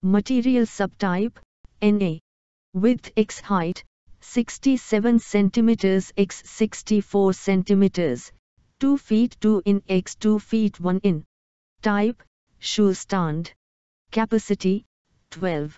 Material subtype, Na. Width x height, 67 cm x 64 cm, 2 feet 2 in x 2 feet 1 in. Type, shoe stand. Capacity, 12.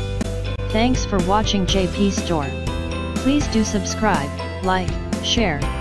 Thanks for watching JP Store. Please do subscribe, like, share,